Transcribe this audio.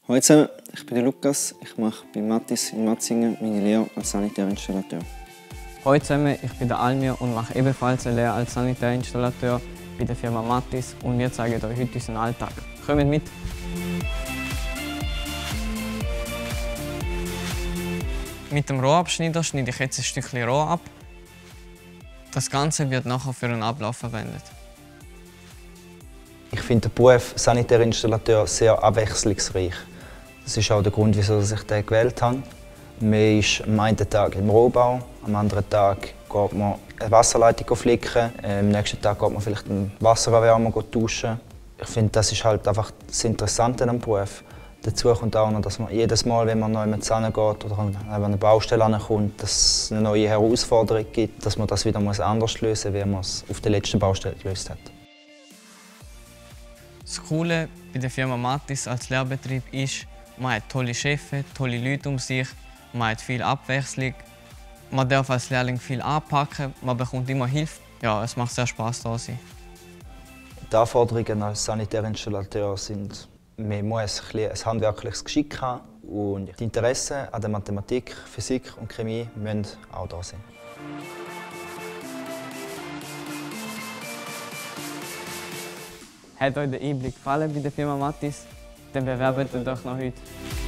Hallo zusammen, ich bin der Lukas. Ich mache bei Mattis in Matzingen meine Lehre als Sanitärinstallateur. Hallo zusammen, ich bin der Almir und mache ebenfalls eine Lehre als Sanitärinstallateur bei der Firma Mattis und wir zeigen euch heute unseren Alltag. Kommt mit! Mit dem Rohrabschneider schneide ich jetzt ein Stückchen Rohr ab. Das Ganze wird nachher für einen Ablauf verwendet. Ich finde den Beruf Sanitärinstallateur sehr abwechslungsreich. Das ist auch der Grund, wieso ich den gewählt habe. Man ist am einen Tag im Rohbau, am anderen Tag geht man eine Wasserleitung flicken, am nächsten Tag geht man vielleicht einen Wassererwärmer duschen. Ich finde, das ist halt einfach das Interessante an dem Beruf. Dazu kommt auch noch, dass man jedes Mal, wenn man neu mit hingeht oder an eine Baustelle ankommt, dass es eine neue Herausforderung gibt, dass man das wieder anders lösen muss, wie man es auf der letzten Baustelle gelöst hat. Das Coole bei der Firma Mattis als Lehrbetrieb ist, man hat tolle Chefs, tolle Leute um sich, man hat viel Abwechslung, man darf als Lehrling viel anpacken, man bekommt immer Hilfe. Ja, es macht sehr Spaß, da zu sein. Die Anforderungen als Sanitärinstallateur sind, man muss ein handwerkliches Geschick haben und die Interessen an der Mathematik, Physik und Chemie müssen auch da sein. Hat euch der Einblick gefallen bei der Firma Mattis? Dann bewerbt euch noch heute.